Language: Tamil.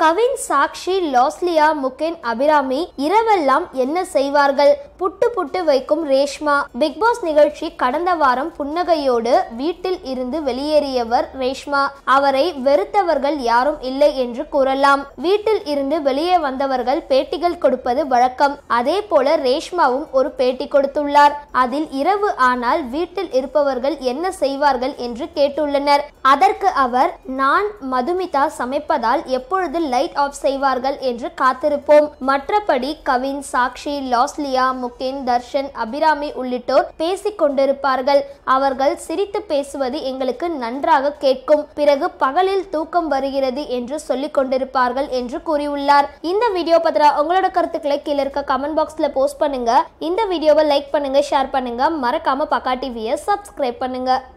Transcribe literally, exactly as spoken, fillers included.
கவின், சாக்ஷி, லாஸ்லியா, முகேன், அபிராமி இரவெல்லாம் என்ன செய்வார்கள்? புட்டு புட்டு வைக்கும் ரேஷ்மா. பிக் பாஸ் நிகழ்ச்சி கடந்த வாரம் புன்னகையோடு வீட்டில் இருந்து வெளியேறியவர் ரேஷ்மா. அவரை வெறுத்தவர்கள் யாரும் இல்லை என்று கூறலாம். வீட்டில் இருந்து வெளியே வந்தவர்கள் பேட்டிகள் கொடுப்பது வழக்கம். அதே போல ரேஷ்மாவும் ஒரு பேட்டி கொடுத்துள்ளார். அதில் இரவு ஆனால் வீட்டில் இருப்பவர்கள் என்ன செய்வார்கள் என்று கேட்டுள்ளனர். அதற்கு அவர், நான் மதுமிதா சமைப்பதால் எப்பொழுது லைட் ஆஃப் செய்வார்கள் என்று காத்திருப்போம். மற்றபடி கவின், சாக்ஷி, லாஸ்லியா, முகேன், தர்ஷன், அபிராமி உள்ளிட்டோர் பேசிக் கொண்டிருப்பார்கள். அவர்கள் சிரித்து பேசுவது எங்களுக்கு நன்றாக கேட்கும். பிறகு பகலில் தூக்கம் வருகிறது என்று சொல்லிக் கொண்டிருப்பார்கள் என்று கூறியுள்ளார். இந்த வீடியோ பத்திர உங்களோட கருத்துக்களை கீழே இருக்க கமெண்ட் பாக்ஸ்ல போஸ்ட் பண்ணுங்க. இந்த வீடியோவை லைக் பண்ணுங்க, ஷேர் பண்ணுங்க. மறக்காம பக்கா டிவியை சப்ஸ்கிரைப் பண்ணுங்க.